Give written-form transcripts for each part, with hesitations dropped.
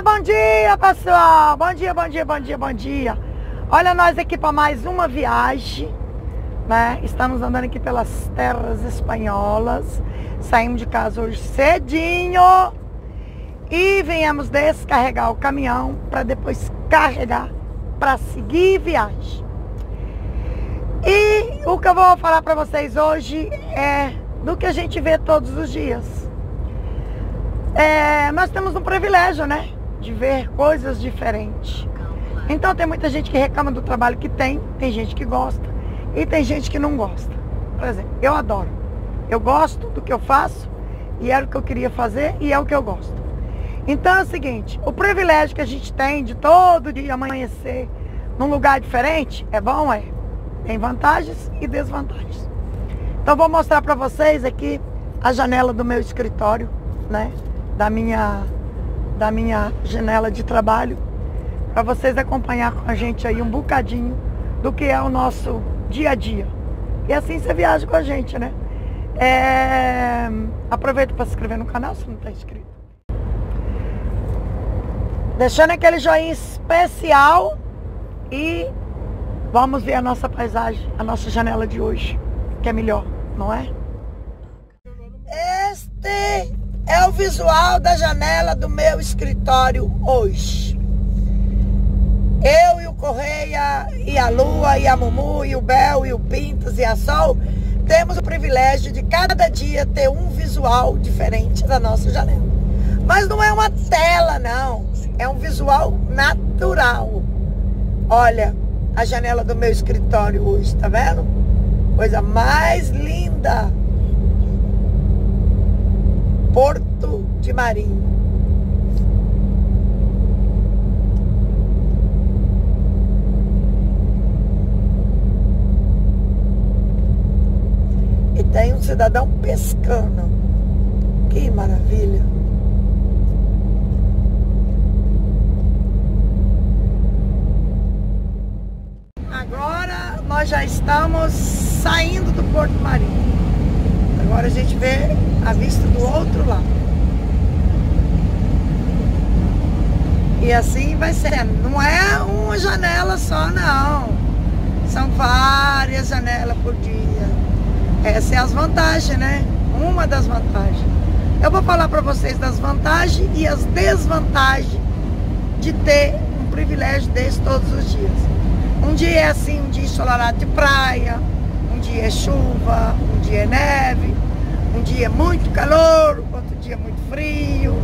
bom dia, pessoal! Bom dia, bom dia, bom dia, bom dia! Olha nós aqui para mais uma viagem, né? Estamos andando aqui pelas terras espanholas. Saímos de casa hoje cedinho e viemos descarregar o caminhão para depois carregar para seguir viagem. E o que eu vou falar para vocês hoje é do que a gente vê todos os dias. Nós temos um privilégio, né? De ver coisas diferentes. Então tem muita gente que reclama do trabalho que tem gente que gosta e tem gente que não gosta. Por exemplo, eu adoro. Eu gosto do que eu faço e era o que eu queria fazer e é o que eu gosto. Então é o seguinte, o privilégio que a gente tem de todo dia amanhecer num lugar diferente é bom, tem vantagens e desvantagens. Então vou mostrar para vocês aqui a janela do meu escritório, né? Da minha janela de trabalho, para vocês acompanhar com a gente aí um bocadinho do que é o nosso dia a dia. E assim você viaja com a gente, né? Aproveita para se inscrever no canal se não está inscrito. Deixando aquele joinha especial e vamos ver a nossa paisagem, a nossa janela de hoje, que é melhor, não é? Este é o visual da janela do meu escritório hoje. Eu e o Correia, e a Lua, e a Mumu, e o Bel, e o Pintas, e a Sol, temos o privilégio de cada dia ter um visual diferente da nossa janela. Mas não é uma tela, não. É um visual natural. Olha a janela do meu escritório hoje, tá vendo? Coisa mais linda. Porto de Marinho. E tem um cidadão pescando. Que maravilha. Agora nós já estamos saindo do Porto Marinho. Agora a gente vê a vista do outro lado. E assim vai ser. Não é uma janela só, não. São várias janelas por dia. Essas são as vantagens, né? Uma das vantagens. Eu vou falar para vocês das vantagens e as desvantagens de ter um privilégio desse todos os dias. Um dia é assim, um dia ensolarado de praia, um dia é chuva, um dia é neve, um dia é muito calor, outro dia é muito frio.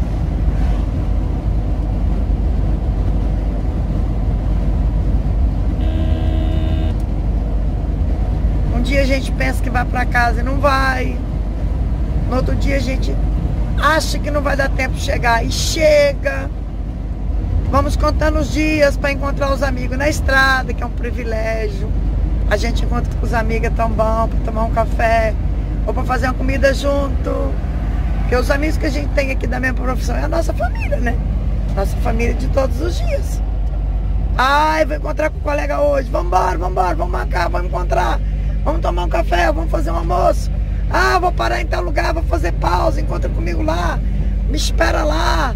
Um dia a gente pensa que vai para casa e não vai. No outro dia a gente acha que não vai dar tempo de chegar e chega. Vamos contando os dias para encontrar os amigos na estrada, que é um privilégio. A gente encontra com os amigos, é tão bom para tomar um café ou para fazer uma comida junto. Porque os amigos que a gente tem aqui da mesma profissão é a nossa família, né? Nossa família de todos os dias. Ai, vou encontrar com o colega hoje. Vamos embora, vamos marcar, vamos encontrar. Vamos tomar um café, vamos fazer um almoço. Ah, vou parar em tal lugar, vou fazer pausa, encontra comigo lá. Me espera lá.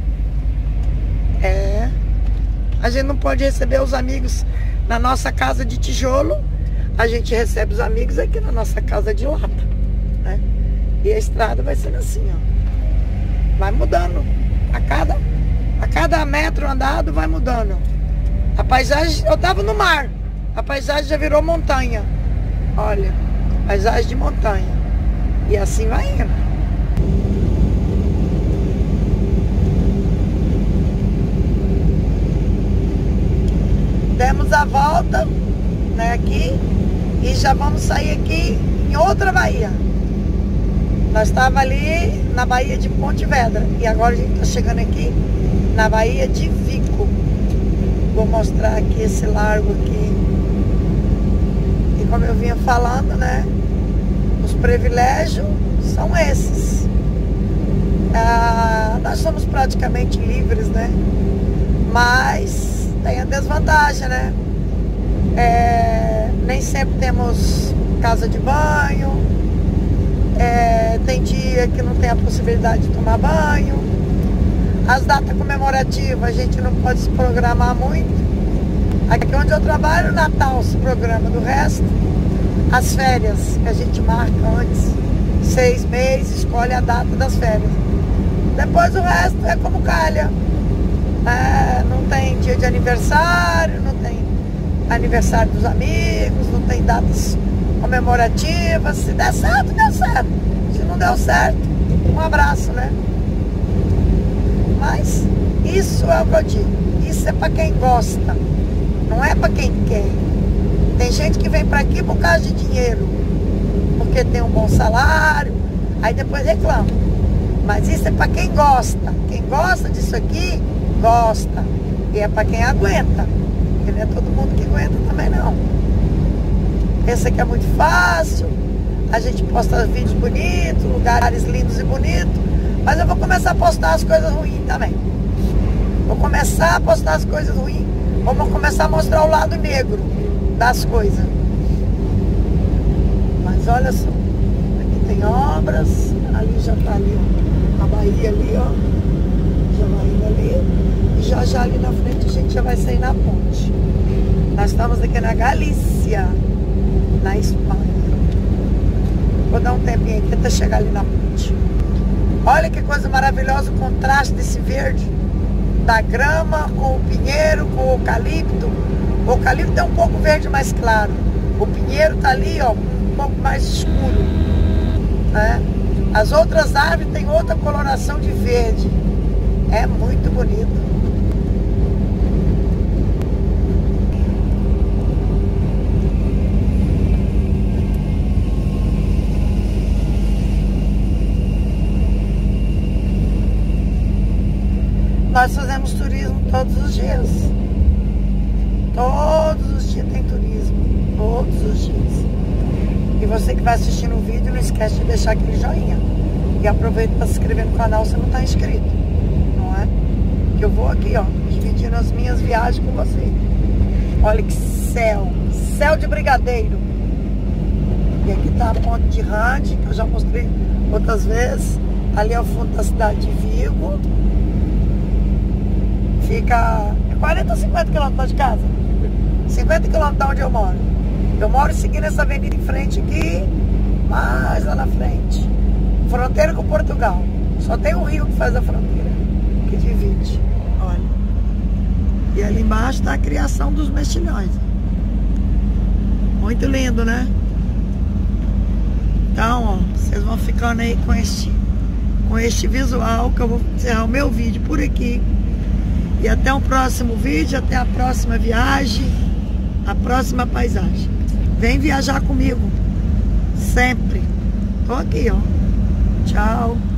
A gente não pode receber os amigos na nossa casa de tijolo. A gente recebe os amigos aqui na nossa casa de lata, né? E a estrada vai sendo assim, ó. Vai mudando. A cada metro andado vai mudando. A paisagem, eu tava no mar. A paisagem já virou montanha. Olha, paisagem de montanha. E assim vai indo. Demos a volta, né, aqui, e já vamos sair aqui em outra baía. Nós estávamos ali na baía de Ponte Vedra e agora a gente está chegando aqui na baía de Vico. Vou mostrar aqui esse largo aqui. E como eu vinha falando, né, os privilégios são esses. Nós somos praticamente livres, né, mas tem a desvantagem, né? Nem sempre temos casa de banho. Tem dia que não tem a possibilidade de tomar banho. As datas comemorativas a gente não pode se programar muito. Aqui onde eu trabalho, o Natal se programa. Do resto, as férias que a gente marca antes, 6 meses, escolhe a data das férias. Depois o resto é como calha. Não tem dia de aniversário, não tem aniversário dos amigos, não tem datas comemorativas. Se der certo, deu certo. Se não deu certo, um abraço, né? Mas isso é o que eu digo. Isso é pra quem gosta, não é pra quem quer. Tem gente que vem pra aqui por causa de dinheiro, porque tem um bom salário, aí depois reclama. Mas isso é pra quem gosta. Quem gosta disso aqui, gosta. E é pra quem aguenta. Porque não é todo mundo que aguenta também não. Pensa que é muito fácil, a gente posta vídeos bonitos, lugares lindos e bonitos, mas eu vou começar a postar as coisas ruins também. Vou começar a postar as coisas ruins, vou começar a mostrar o lado negro das coisas. Mas olha só, aqui tem obras, ali já tá ali, ó, a Bahia ali, ó, já vai indo ali, e já ali na frente a gente já vai sair na ponte. Nós estamos aqui na Galícia, na Espanha. Vou dar um tempinho aqui até chegar ali na ponte. Olha que coisa maravilhosa o contraste desse verde, da grama com o pinheiro, com o eucalipto. O eucalipto é um pouco verde mais claro. O pinheiro tá ali, ó, um pouco mais escuro, né? As outras árvores têm outra coloração de verde. É muito bonito. Nós fazemos turismo todos os dias. Todos os dias tem turismo. Todos os dias. E você que vai assistindo o vídeo, não esquece de deixar aquele joinha. E aproveita para se inscrever no canal se não está inscrito. Não é? Que eu vou aqui, ó, dividindo as minhas viagens com você. Olha que céu. Céu de brigadeiro. E aqui tá a ponte de Rande, que eu já mostrei outras vezes. Ali é o fundo da cidade de Vigo. Fica 40 ou 50 quilômetros de casa. 50 quilômetros de onde eu moro. Eu moro seguindo essa avenida em frente aqui, mais lá na frente. Fronteira com Portugal. Só tem o rio que faz a fronteira, que divide. Olha. E ali embaixo está a criação dos mexilhões. Muito lindo, né? Então, ó, vocês vão ficando aí com este visual, que eu vou encerrar o meu vídeo por aqui. E até o próximo vídeo, até a próxima viagem, a próxima paisagem. Vem viajar comigo, sempre. Tô aqui, ó. Tchau.